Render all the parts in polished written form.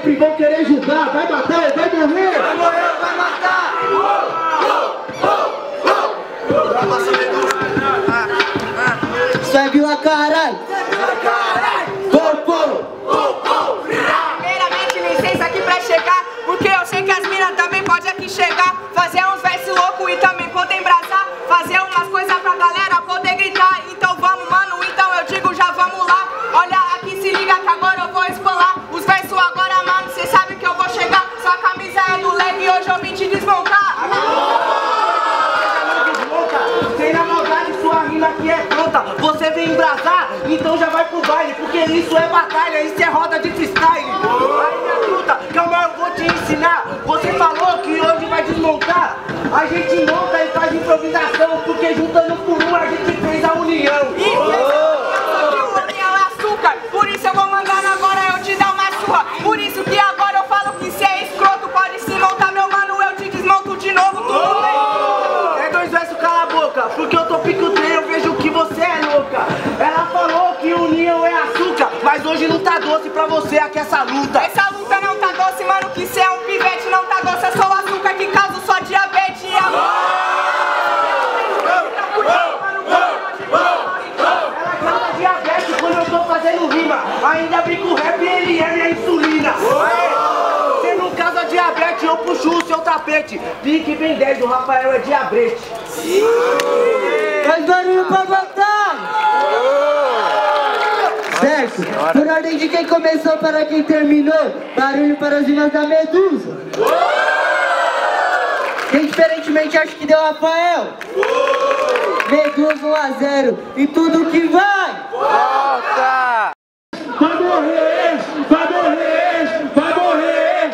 sempre vão querer julgar. Vai matar ou vai morrer? Vai morrer ou vai matar? Isso é Vila Caralho. Primeiramente, licença aqui pra chegar, porque eu sei que as minas também podem aqui chegar, fazer uns versos loucos e também poder embrasar, fazer umas coisas pra galera poder gritar. Então vamos, mano, então eu digo já vamos lá. Olha aqui, se liga que agora eu vou expolar os versos agora, mano, cê sabe que eu vou chegar. Sua camisa é do leg e hoje eu vim te desmontar. Sem na maldade, sua rima aqui é pronta. Você vem embrasar, então já vai pro baile, porque isso é batalha, isso é roda de freestyle. Aí minha truta, calma, eu vou te ensinar. Você falou que hoje vai desmontar. A gente monta e faz improvisação, porque juntando por um a gente fez a união. União é açúcar, por isso eu vou mandando agora eu te dar uma surra. Por isso que agora eu falo que cê é escroto, pode se montar meu mano, eu te desmonto de novo, tudo bem? É dois versos, cala a boca, porque eu tô picoteio, eu vejo que você é louca. Ela falou que união é açúcar, mas hoje não tá doce pra você aqui essa luta. Essa luta não tá doce, mano, que cê é um pivete, não tá doce, eu sou o açúcar que causa só diabetes e amor. Ela causa diabetes quando eu tô fazendo rima, ainda brinco o rap e ele é minha insulina. Você não causa diabetes, eu puxo o seu tapete. Pique bem 10, o Rafael é diabrete. Faz barulho pra batalha. Certo? Por ordem de quem começou para quem terminou, barulho para as rimas da Medusa. Quem diferentemente acha que deu Rafael? Medusa 1-0 e tudo que vai! Volta! Vai morrer! Vai morrer! Vai morrer!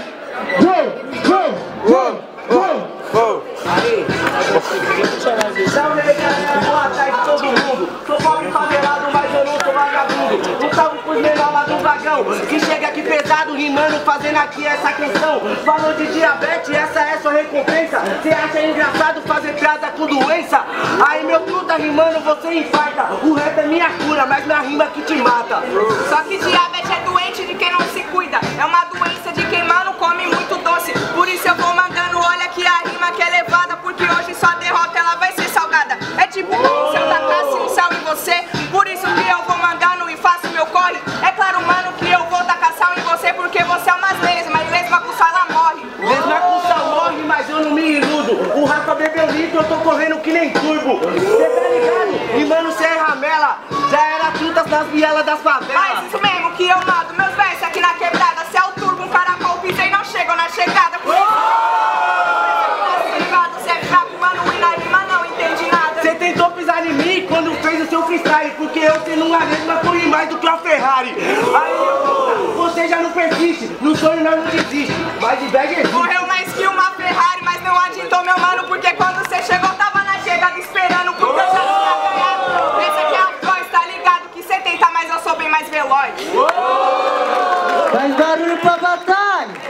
Gol! Aí, salve aí galera, boa tarde todo mundo. Sou pobre favelado, mas eu não sou vagabundo. Um salve pros menores lá do vagão, que chega aqui pesado, rimando, fazendo aqui essa canção. Falou de diabetes, essa é sua recompensa. Cê acha engraçado fazer piada com doença? Aí meu truta rimando, você infarta. O rap é minha cura, mas minha rima que te mata. Só que diabetes é doente de quem não se cuida, é uma doença de quem, mano, come muito doce. Por isso eu vou mandando, olha que a rima que é levada, porque hoje sua derrota ela vai ser salgada. É tipo como se eu tacasse um sal em você, por isso que eu vou mandando e faço meu corre. É claro, mano, que eu vou tacar sal em você, porque você é umas lesmas, mas lesma com sal ela morre. Lesma com sal morre, mas eu não me iludo. O Rafa bebeu litro, eu tô correndo que nem turbo. Cê tá ligado? E mano, cê é ramela, já era trutas nas vielas das favelas. Mas isso mesmo que eu mando, meus versos aqui na quebrada. Se é o turbo, um caracol, pisei não chegam na chegada. Por isso você é fraco, mano, e na rima não entende nada. Cê tentou pisar em mim quando fez o seu freestyle, porque eu sendo uma lesma corri mais do que uma Ferrari. Aí você já não persiste, no sonho nós não desiste, mas inveja existe. Morreu mais que uma Ferrari, mas não adiantou, meu mano, porque quando você chegou tava na chegada esperando, porque eu já tinha ganhado. Esse aqui é a voz, tá ligado que cê tenta, mas eu sou bem mais veloz. Faz barulho pra batalha!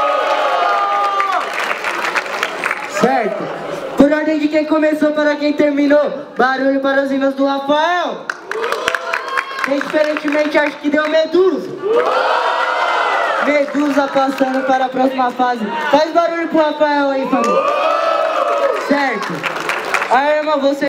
Certo? Por ordem de quem começou para quem terminou, barulho para as rimas do Rafael. Quem diferentemente acha que deu Medusa. Medusa passando para a próxima fase. Faz barulho pro Rafael aí, família. Certo? A arma você